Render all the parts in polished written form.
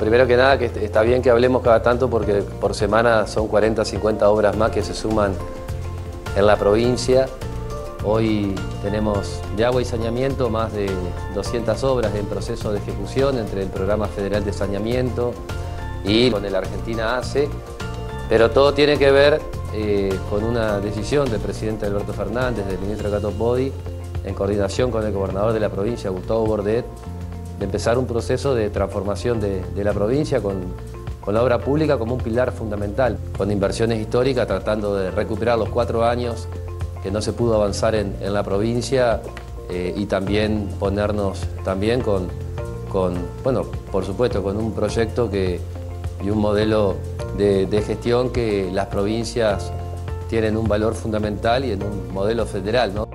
primero que nada, que está bien que hablemos cada tanto porque por semana son 40, 50 obras más que se suman en la provincia. Hoy tenemos de agua y saneamiento más de 200 obras en proceso de ejecución entre el Programa Federal de Saneamiento y con el Argentina ACE, pero todo tiene que ver con una decisión del presidente Alberto Fernández, del ministro Cato Podi, en coordinación con el gobernador de la provincia, Gustavo Bordet, de empezar un proceso de transformación de la provincia con la obra pública como un pilar fundamental, con inversiones históricas, tratando de recuperar los 4 años que no se pudo avanzar en la provincia y también ponernos también bueno, por supuesto, con un proyecto y un modelo de gestión que las provincias tienen un valor fundamental y en un modelo federal, ¿no?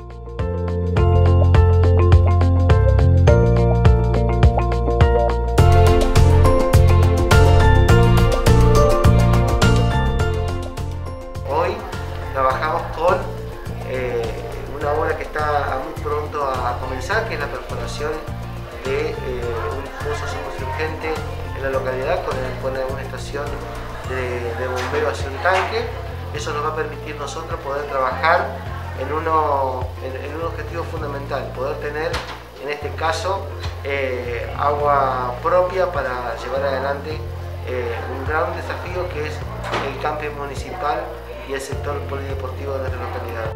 Hoy trabajamos con una obra que está muy pronto a comenzar, que es la perforación de un pozo sumergente en la localidad con una estación de bombeo hacia un tanque. Eso nos va a permitir nosotros poder trabajar en un objetivo fundamental, poder tener en este caso agua propia para llevar adelante un gran desafío que es el camping municipal y el sector polideportivo de nuestra localidad.